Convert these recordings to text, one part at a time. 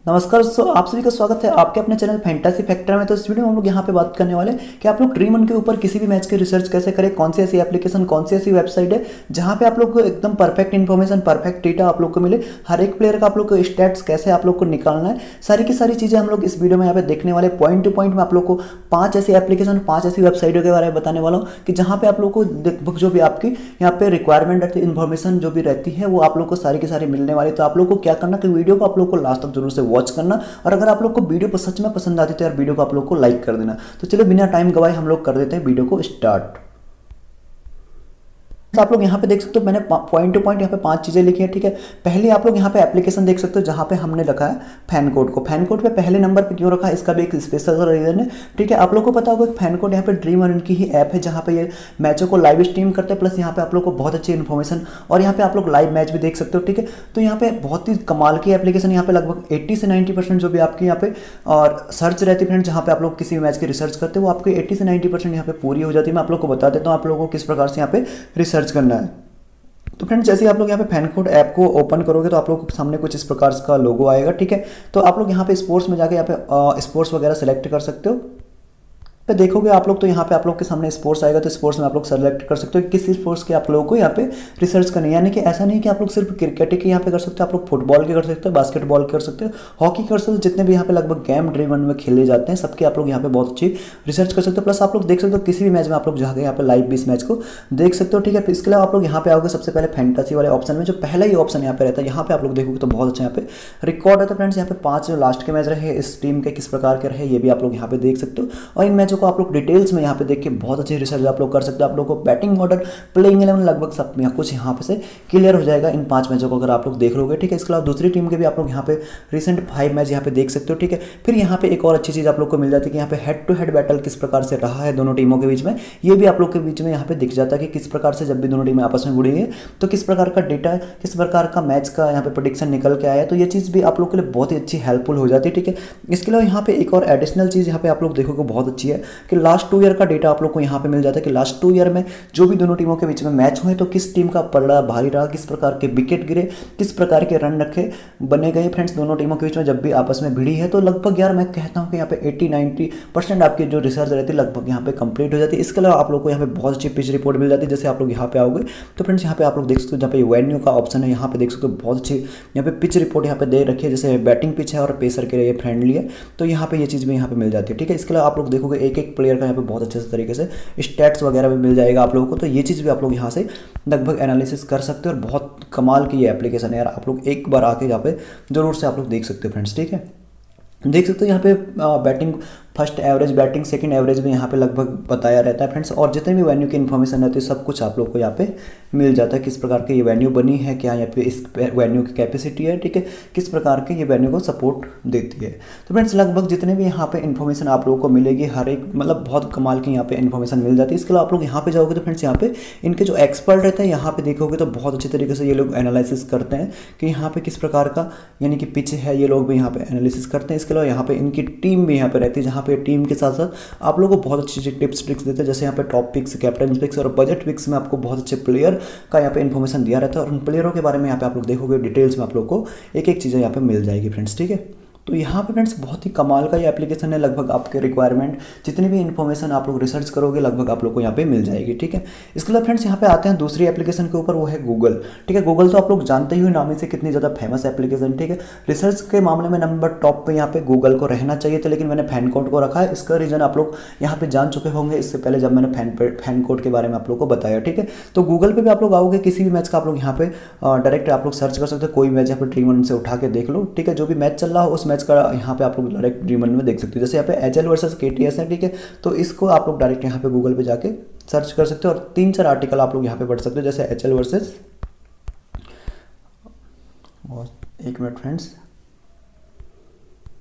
नमस्कार दोस्तों, आप सभी का स्वागत है आपके अपने चैनल फैंटेसी फैक्टर में। तो इस वीडियो में हम लोग यहाँ पे बात करने वाले हैं कि आप लोग ड्रीम वन के ऊपर किसी भी मैच की रिसर्च कैसे करें, कौन सी ऐसी एप्लीकेशन, कौन सी ऐसी वेबसाइट है जहाँ पे आप लोग को एकदम परफेक्ट इन्फॉर्मेशन, परफेक्ट डेटा आप लोग को मिले। हर एक प्लेयर का आप लोग को स्टैट्स कैसे आप लोग को निकालना है, सारी की सारी चीज़ें हम लोग इस वीडियो में यहाँ पे देखने वाले। पॉइंट टू पॉइंट में आप लोग को 5 ऐसी एप्लीकेशन, 5 ऐसी वेबसाइटों के बारे में बताने वाला हूँ कि जहाँ पे आप लोग को जो भी आपकी यहाँ पे रिक्वायरमेंट रहती है, इन्फॉर्मेशन जो भी रहती है वो आप लोग को सारी की सारी मिलने वाली। तो आप लोग को क्या करना कि वीडियो को आप लोग को लास्ट तक जरूर से वॉच करना, और अगर आप लोग को वीडियो सच में पसंद आती है तो यार वीडियो को आप लोग को लाइक कर देना। तो चलो बिना टाइम गवाए हम लोग कर देते हैं वीडियो को स्टार्ट। तो आप लोग यहाँ पे देख सकते हो, मैंने पॉइंट टू पॉइंट यहाँ पे 5 चीज़ें लिखी है, ठीक है। पहले आप लोग यहाँ पे एप्लीकेशन देख सकते हो जहाँ पे हमने रखा है फैन कोड को। फैन कोड पे पहले नंबर पे क्यों रखा है, इसका भी एक स्पेशल रीजन है, ठीक है। आप लोग को पता होगा कि फैन कोड यहाँ पे ड्रीम वन की ही ऐप है जहाँ पे ये मैचों को लाइव स्ट्रीम करते हैं, प्लस यहाँ पे आप लोग को बहुत अच्छी इन्फॉर्मेशन और यहाँ पे आप लोग लाइव मैच भी देख सकते हो, ठीक है। तो यहाँ पे बहुत ही कमाल की एप्लीकेशन, यहाँ पे लगभग 80 से 90% जो भी आपकी यहाँ पे और सर्च रहती है फ्रेंड्स, जहाँ पे आप लोग किसी भी मैच की रिसर्च करते हो वो आपकी 80 से 90% यहाँ पे पूरी हो जाती है। मैं आप लोग को बता देता हूँ आप लोगों को किस प्रकार से यहाँ पे रिसर्च करना है। तो फ्रेंड्स, जैसे ही आप लोग यहाँ पे फैन कोड ऐप को ओपन करोगे तो आप लोग के सामने कुछ इस प्रकार का लोगो आएगा, ठीक है। तो आप लोग यहाँ पे स्पोर्ट्स में जाके यहाँ पे स्पोर्ट्स वगैरह सेलेक्ट कर सकते हो। पे देखोगे आप लोग तो यहाँ पे आप लोग के सामने स्पोर्ट्स आएगा, तो स्पोर्ट्स में आप लोग सेलेक्ट कर सकते हो किस स्पोर्ट्स के आप लोगों को यहाँ पे रिसर्च करनी है। यानी कि ऐसा नहीं कि आप लोग सिर्फ क्रिकेट के यहाँ पे कर सकते हो, आप लोग फुटबॉल के कर सकते हो, बास्केटबॉल के कर सकते हो, हॉकी कर सकते हो। जितने भी यहाँ पे लगभग गेम ड्रीम वन में खेले जाते हैं सबके आप लोग यहाँ पे बहुत अच्छी रिसर्च कर सकते हो। प्लस आप लोग देख सकते हो किसी भी मैच में आप लोग जाकर यहाँ पे लाइव भी इस मैच को देख सकते हो, ठीक है। इसके अलावा आप लोग यहाँ पे आओगे सबसे पहले फैंटेसी वाले ऑप्शन में, जो पहला ही ऑप्शन यहाँ पे रहता है, यहाँ पे आप लोग देखोगे तो बहुत अच्छा यहाँ पे रिकॉर्ड है। तो फ्रेंड्स, यहाँ पे 5 जो लास्ट के मैच रहे इस टीम के किस प्रकार के रहे ये भी आप लोग यहाँ पे देख सकते हो, और इन मैचों को आप लोग डिटेल्स में यहाँ पे देख के बहुत अच्छी रिसर्च आप लोग कर सकते हो। आप लोग को बैटिंग ऑर्डर, प्लेइंग 11 लगभग सब यहाँ कुछ यहाँ पे से क्लियर हो जाएगा इन 5 मैचों को अगर आप लोग देख लोगे, ठीक है। इसके अलावा दूसरी टीम के भी आप लोग यहाँ पे रिसेंट 5 मैच यहाँ पे देख सकते हो, ठीक है। फिर यहाँ पे एक और अच्छी चीज़ आप लोग को मिल जाती है कि यहाँ पे हेड टू हेड बैटल किस प्रकार से रहा है दोनों टीमों के बीच में, ये भी आप लोग के बीच में यहाँ पे दिख जाता है कि किस प्रकार से जब भी दोनों टीमें आपस में जुड़ी है तो किस प्रकार का डेटा, किस प्रकार का मैच का यहाँ पे प्रेडिक्शन निकल के आया। तो ये चीज़ भी आप लोग के लिए बहुत ही अच्छी हेल्पफुल हो जाती है, ठीक है। इसके अलावा यहाँ पे एक और एडिशनल चीज़ यहाँ पे आप लोग देखोगे बहुत अच्छी है कि लास्ट 2 ईयर का डेटा आप लोग को यहाँ पे मिल जाता है कि लास्ट 2 ईयर में जो भी दोनों टीमों के बीच में मैच हुए तो किस टीम का पलड़ा भारी रहा, किस प्रकार के विकेट गिरे, किस प्रकार के रन रखे बने गए फ्रेंड्स दोनों टीमों के बीच में जब भी आपस में भिड़ी है। तो लगभग यार मैं कहता हूँ कि यहाँ पे 80-90% आपकी जो रिसर्च रहती है लगभग यहाँ पे कंप्लीट हो जाती है। इसके अलावा आप लोग को यहाँ पे बहुत अच्छी पिच रिपोर्ट मिल जाती है। जैसे आप लोग यहाँ पे आओगे तो फ्रेंड्स यहाँ पे आप लोग देख सकते हो, जहाँ पे वेन्यू का ऑप्शन है यहाँ पे देख सकते हो बहुत अच्छी यहाँ पे पिच रिपोर्ट यहाँ पे दे रखी है। जैसे बैटिंग पिच है और पेसर के लिए फ्रेंडली है, तो यहाँ पे ये चीज़ भी यहाँ पे मिल जाती है, ठीक है। इसके अलावा आप लोग देखोगे एक एक प्लेयर का यहाँ पे बहुत अच्छे तरीके से स्टैट्स वगैरह भी मिल जाएगा आप लोगों को। तो ये चीज़ भी आप लोग यहाँ से लगभग एनालिसिस कर सकते हो, और बहुत कमाल की ये एप्लीकेशन है यार। आप लोग एक बार आके यहाँ पे जरूर से आप लोग देख सकते हो फ्रेंड्स, ठीक है। देख सकते हो यहाँ पे batting first average, batting second average भी यहाँ पे लगभग बताया रहता है फ्रेंड्स, और जितने भी वेन्यू की इन्फॉर्मेशन रहती है सब कुछ आप लोग को यहाँ पे मिल जाता है। किस प्रकार की ये वेन्यू बनी है, क्या यहाँ पे इस वेन्यू की कैपेसिटी है, ठीक है, किस प्रकार के ये वेन्यू को सपोर्ट देती है। तो फ्रेंड्स लगभग जितने भी यहाँ पे इन्फॉर्मेशन आप लोगों को मिलेगी हर एक मतलब बहुत कमाल की यहाँ पे इन्फॉर्मेशन मिल जाती है। इसके अलावा आप लोग यहाँ पे जाओगे तो फ्रेंड्स यहाँ पे इनके जो एक्सपर्ट रहते हैं यहाँ पे देखोगे तो बहुत अच्छे तरीके से ये लोग एनालिसिस करते हैं कि यहाँ पे किस प्रकार का यानी कि पिच है, ये लोग भी यहाँ पे एनालिसिस करते हैं। इसके अलावा यहाँ पे इनकी टीम भी यहाँ पे रहती है, जहाँ पे टीम के साथ आप लोगों को बहुत अच्छी अच्छी टिप्स ट्रिक्स देते हैं। जैसे यहाँ पे टॉप पिक्स, कैप्टन पिक्स और बजट पिक्स में आपको बहुत अच्छे प्लेयर का यहाँ पे इन्फॉर्मेशन दिया रहता है, और उन प्लेयरों के बारे में यहाँ पे आप लोग देखोगे डिटेल्स में आप लोग को एक एक चीज़ें यहाँ पे मिल जाएगी फ्रेंड्स, ठीक है। तो यहाँ पे फ्रेंड्स बहुत ही कमाल का ये एप्लीकेशन है, लगभग आपके रिक्वायरमेंट जितनी भी इन्फॉर्मेशन आप लोग रिसर्च करोगे लगभग आप लोग को यहाँ पे मिल जाएगी, ठीक है। इसके अलावा फ्रेंड्स यहाँ पे आते हैं दूसरी एप्लीकेशन के ऊपर, वो है गूगल, ठीक है। गूगल तो आप लोग जानते ही हो नाम ही से कितनी ज़्यादा फेमस एप्लीकेशन, ठीक है। रिसर्च के मामले में नंबर टॉप पे यहाँ पे गूगल को रहना चाहिए था, लेकिन मैंने फैन कोड को रखा है। इसका रीज़न आप लोग यहाँ पे जान चुके होंगे इससे पहले जब मैंने फैन कोड के बारे में आप लोग को बताया, ठीक है। तो गूगल पे भी आप लोग आओगे, किसी भी मैच का आप लोग यहाँ पे डायरेक्ट आप लोग सर्च कर सकते हो, कोई मैच यहाँ पे ड्रीम वन से उठा के देख लो, ठीक है। जो भी मैच चल रहा हो उस मैच का यहाँ पे आप लोग डायरेक्ट ड्रीम वन में देख सकते हो। जैसे यहाँ पे एचएल वर्सेस केटीएस है, ठीक है, तो इसको आप लोग डायरेक्ट यहाँ पे गूगल पे जाके सर्च कर सकते हो, और 3-4 आर्टिकल आप लोग यहाँ पे पढ़ सकते हो। जैसे एचएल वर्सेस, और एक मिनट फ्रेंड्स,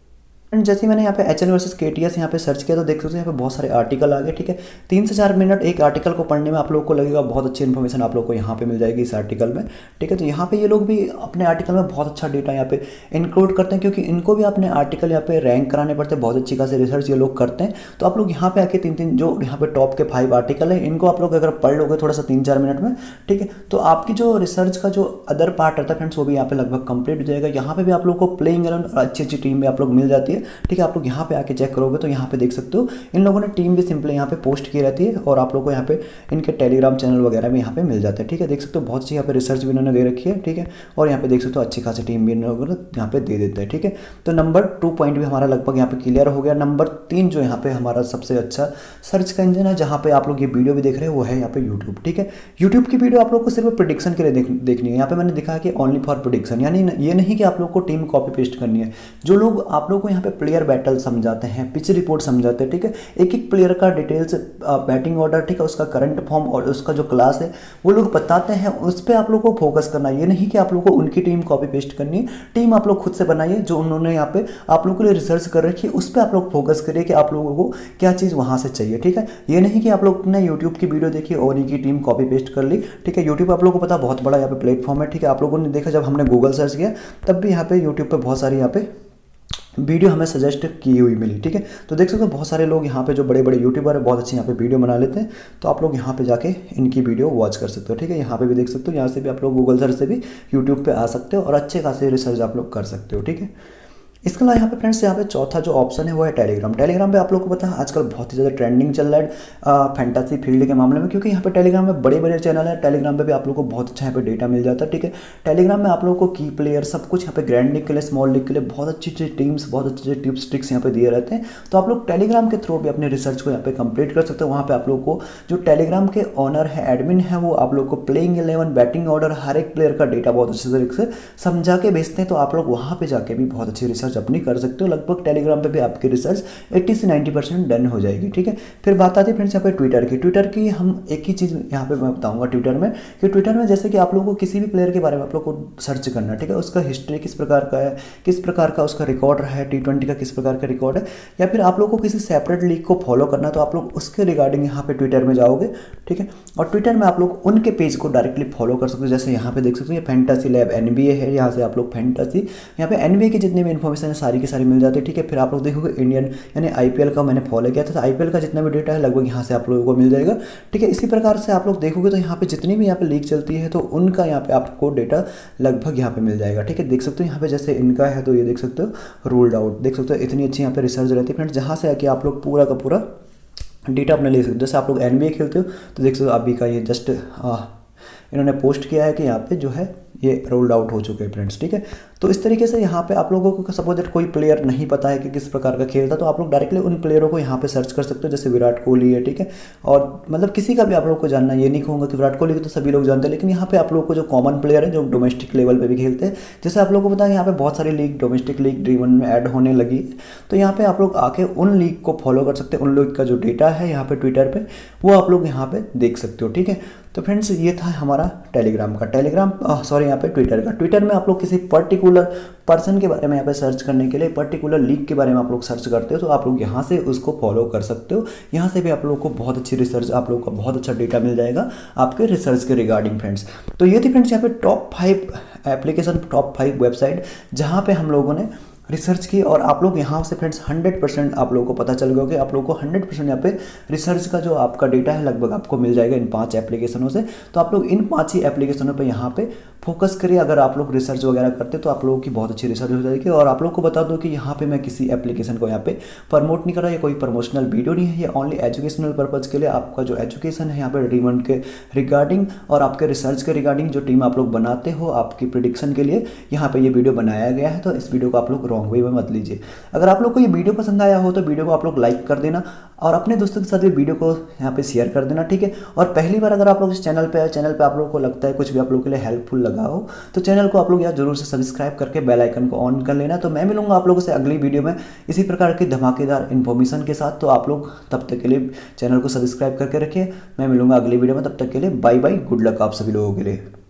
एंड जैसे मैंने यहाँ पे HN वर्सेस KTS यहाँ पे सर्च किया तो देख सकते हैं यहाँ पे बहुत सारे आर्टिकल आ गए, ठीक है। 3 से 4 मिनट एक आर्टिकल को पढ़ने में आप लोगों को लगेगा, बहुत अच्छी इन्फॉर्मेशन आप लोग को यहाँ पे मिल जाएगी इस आर्टिकल में, ठीक है। तो यहाँ पे ये लोग भी अपने आर्टिकल में बहुत अच्छा डेटा यहाँ पे इंक्लूड करते हैं, क्योंकि इनको भी अपने आर्टिकल यहाँ पे रैंक कराने पड़ते हैं, बहुत अच्छी खासी रिसर्च ये लोग करते हैं। तो आप लोग यहाँ पे आके 3-3 जो यहाँ पे टॉप के 5 आर्टिकल है इनको आप लोग अगर पढ़ लोगे थोड़ा सा 3-4 मिनट में, ठीक है, तो आपकी जो रिसर्च का जो अदर पार्ट रहता है फ्रेंड्स वो भी यहाँ पे लगभग कंप्लीट हो जाएगा। यहाँ पे भी आप लोग को प्लेइंग 11 और अच्छी अच्छी टीम भी आप लोग मिल जाती है, ठीक है। आप लोग यहाँ पे आके चेक करोगे तो यहाँ पे देख सकते हो इन लोगों ने टीम भी सिंपली यहाँ पे पोस्ट की रहती है, और आप लोग को यहाँ पे इनके टेलीग्राम चैनल वगैरह भी यहाँ पे मिल जाते हैं, ठीक है। देख सकते हो बहुत सी यहाँ पे रिसर्च भी इन्होंने दे रखी है, ठीक है। और यहाँ पे देख सकते हो अच्छी खासी टीम भी इन लोगों ने यहाँ पे दे देते हैं, ठीक है। तो नंबर 2 पॉइंट भी हमारा लगभग यहाँ पे क्लियर हो गया। नंबर 3 जो यहाँ पे हमारा सबसे अच्छा सर्च का इंजन है जहाँ पे आप लोग ये वीडियो भी देख रहे हैं वो है यहाँ पे यूट्यूब, ठीक है। यूट्यूब की वीडियो आप लोग को सिर्फ प्रेडिक्शन के लिए देखनी है। यहाँ पे मैंने दिखा कि ओनली फॉर प्रेडिक्शन, यानी ये नहीं कि आप लोग को टीम कॉपी पेस्ट करनी है। जो लोग आप लोग को यहाँ पे प्लेयर बैटल समझाते हैं, पिच रिपोर्ट समझाते हैं, ठीक है, एक एक प्लेयर का डिटेल्स, बैटिंग ऑर्डर, ठीक है, उसका करंट फॉर्म और उसका जो क्लास है वो लोग बताते हैं, उस पर आप लोग को फोकस करना है। ये नहीं कि आप लोग को उनकी टीम कॉपी पेस्ट करनी है। टीम आप लोग खुद से बनाइए, जो उन्होंने यहाँ पे आप लोग के लिए रिसर्च कर रखी है उस पर आप लोग फोकस करिए कि आप लोगों को क्या चीज़ वहाँ से चाहिए, ठीक है। ये नहीं कि आप लोग ने यूट्यूब की वीडियो देखी और उनकी टीम कॉपी पेस्ट कर ली, ठीक है। यूट्यूब आप लोगों को पता बहुत बड़ा यहाँ पे प्लेटफॉर्म है, ठीक है। आप लोगों ने देखा जब हमने गूगल सर्च किया तब भी यहाँ पे यूट्यूब पे बहुत सारी यहाँ पे वीडियो हमें सजेस्ट की हुई मिली, ठीक है। तो देख सकते हो बहुत सारे लोग यहाँ पे जो बड़े बड़े यूट्यूबर है बहुत अच्छी यहाँ पे वीडियो बना लेते हैं, तो आप लोग यहाँ पे जाके इनकी वीडियो वॉच कर सकते हो, ठीक है। यहाँ पे भी देख सकते हो, यहाँ से भी आप लोग गूगल सर्च से भी यूट्यूब पे आ सकते हो और अच्छे खासे रिसर्च आप लोग कर सकते हो, ठीक है। इसके अलावा यहाँ पे फ्रेंड्स यहाँ पे चौथा जो ऑप्शन है वो है टेलीग्राम। टेलीग्राम पे आप लोग को पता है आजकल बहुत ही ज़्यादा ट्रेंडिंग चल रहा है फैंटेसी फील्ड के मामले में, क्योंकि यहाँ पे टेलीग्राम में बड़े बड़े चैनल है। टेलीग्राम पे भी आप लोग को बहुत अच्छा यहाँ पे डेटा मिल जाता है, ठीक है। टेलीग्राम में आप लोग को की प्लेयर सब कुछ यहाँ पे ग्रैंड लीग के लिए, स्मॉल लीग के लिए बहुत अच्छी अच्छी टीम्स, बहुत अच्छे अच्छे टिप्स ट्रिक्स यहाँ पे दिए रहते हैं। तो आप लोग टेलीग्राम के थ्रू भी अपने रिसर्च को यहाँ पे कंप्लीट कर सकते हो। वहाँ पे आप लोग को जो टेलीग्राम के ऑनर है, एडमिन है, वो आप लोग को प्लेइंग 11, बैटिंग ऑर्डर, हर एक प्लेयर का डेटा बहुत अच्छे तरीके से समझा के भेजते हैं। तो आप लोग वहाँ पे जाके भी बहुत अच्छी रिसर्च अपनी कर सकते हो। लगभग टेलीग्राम पे भी आपकी रिसर्च 80 से 90% डन हो जाएगी, ठीक है। फिर बात आती है फ्रेंड्स यहाँ पे ट्विटर की हम एक ही चीज़ यहाँ पे मैं बताऊंगा ट्विटर में, कि ट्विटर में जैसे कि आप लोगों को किसी भी प्लेयर के बारे में आप लोग को सर्च करना है, ठीक है। उसका हिस्ट्री किस प्रकार का है, किस प्रकार का उसका रिकॉर्ड रहा है, T20 का किस प्रकार का रिकॉर्ड है, या फिर आप लोग को किसी सेपरेट लीग को फॉलो करना है तो आप लोग उसके रिगार्डिंग यहाँ पे ट्विटर में जाओगे, ठीक है। और ट्विटर में आप लोग उनके पेज को डायरेक्टली फॉलो कर सकते हो। जैसे यहाँ पे देख सकते हो ये फैंटेसी लैब NBA है, यहाँ से आप लोग फैंटेसी यहाँ पे NBA की जितनी भी इन्फॉर्मेशन है सारी की सारी मिल जाती है, ठीक है। फिर आप लोग देखोगे इंडियन यानी IPL का मैंने फॉलो किया था, तो IPL का जितना भी डेटा है लगभग यहाँ से आप लोगों को मिल जाएगा, ठीक है। इसी प्रकार से आप लोग देखोगे तो यहाँ पे जितनी भी यहाँ पे लीग चलती है तो उनका यहाँ पे आपको डेटा लगभग यहाँ पे मिल जाएगा, ठीक है। देख सकते हो यहाँ पे जैसे इनका है तो ये देख सकते हो रूल्ड आउट, देख सकते हो इतनी अच्छी यहाँ पे रिसर्च रहती है फ्रेंड्स, जहाँ से आके आप लोग पूरा का पूरा डेटा अपने ले सकते हो। जैसे आप लोग NBA खेलते हो तो देख सकते हो अभी का ये जस्ट इन्होंने पोस्ट किया है कि यहाँ पे जो है ये रोल्ड आउट हो चुके हैं फ्रेंड्स, ठीक है। तो इस तरीके से यहाँ पे आप लोगों को सपोज दैट कोई प्लेयर नहीं पता है कि किस प्रकार का खेलता, तो आप लोग डायरेक्टली उन प्लेयरों को यहाँ पे सर्च कर सकते हो। जैसे विराट कोहली है, ठीक है, और मतलब किसी का भी आप लोग को जानना, ये नहीं कहूँगा कि विराट कोहली को तो सभी लोग जानते हैं, लेकिन यहाँ पे आप लोग को जो कॉमन प्लेयर है जो डोमेस्टिक लेवल पर भी खेलते हैं, जैसे आप लोग को पता है यहाँ पे बहुत सारी लीग डोमेस्टिक लीग ड्रीमन में ऐड होने लगी, तो यहाँ पे आप लोग आके उन लीग को फॉलो कर सकते हैं। उन लोग का जो डेटा है यहाँ पे ट्विटर पे वो आप लोग यहाँ पे देख सकते हो, ठीक है। तो फ्रेंड्स ये था हमारा टेलीग्राम का, यहाँ पे ट्विटर का। ट्विटर में आप लोग किसी पर्टिकुलर पर्सन के बारे में यहाँ पे सर्च करने के लिए, पर्टिकुलर लीग के बारे में आप लोग सर्च करते हो तो आप लोग यहाँ से उसको फॉलो कर सकते हो। यहाँ से भी आप लोग को बहुत अच्छी रिसर्च, आप लोग का बहुत अच्छा डेटा मिल जाएगा आपके रिसर्च के रिगार्डिंग फ्रेंड्स। तो ये थी फ्रेंड्स यहाँ पे टॉप 5 एप्लीकेशन, टॉप 5 वेबसाइट जहाँ पे हम लोगों ने रिसर्च की, और आप लोग यहाँ से फ्रेंड्स 100% आप लोगों को पता चल गया कि आप लोगों को 100% यहाँ पे रिसर्च का जो आपका डेटा है लगभग आपको मिल जाएगा इन 5 एप्लीकेशनों से। तो आप लोग इन 5 ही एप्लीकेशनों पे यहाँ पे फोकस करिए। अगर आप लोग रिसर्च वगैरह करते तो आप लोगों की बहुत अच्छी रिसर्च हो जाएगी। और आप लोग को बता दो कि यहाँ पे मैं किसी एप्लीकेशन को यहाँ पे प्रमोट नहीं कर रहा, ये कोई प्रमोशनल वीडियो नहीं है, ये ओनली एजुकेशनल पर्पज़ के लिए आपका जो एजुकेशन है यहाँ पे ड्रीमन के रिगार्डिंग और आपके रिसर्च के रिगार्डिंग जो टीम आप लोग बनाते हो आपकी प्रिडिक्शन के लिए यहाँ पे ये वीडियो बनाया गया है। तो इस वीडियो को आप लोग रॉन्ग वे में मत लीजिए। अगर आप लोग को ये वीडियो पसंद आया हो तो वीडियो को आप लोग लाइक कर देना और अपने दोस्तों के साथ भी वीडियो को यहाँ पे शेयर कर देना, ठीक है। और पहली बार अगर आप लोग इस चैनल पे आप लोगों को लगता है कुछ भी आप लोगों के लिए हेल्पफुल लगा हो तो चैनल को आप लोग यहाँ जरूर से सब्सक्राइब करके बेल आइकन को ऑन कर लेना। तो मैं मिलूंगा आप लोगों से अगली वीडियो में इसी प्रकार की धमाकेदार इन्फॉर्मेशन के साथ। तो आप लोग तब तक के लिए चैनल को सब्सक्राइब करके रखिए। मैं मिलूंगा अगली वीडियो में, तब तक के लिए बाय बाय, गुड लक आप सभी लोगों के लिए।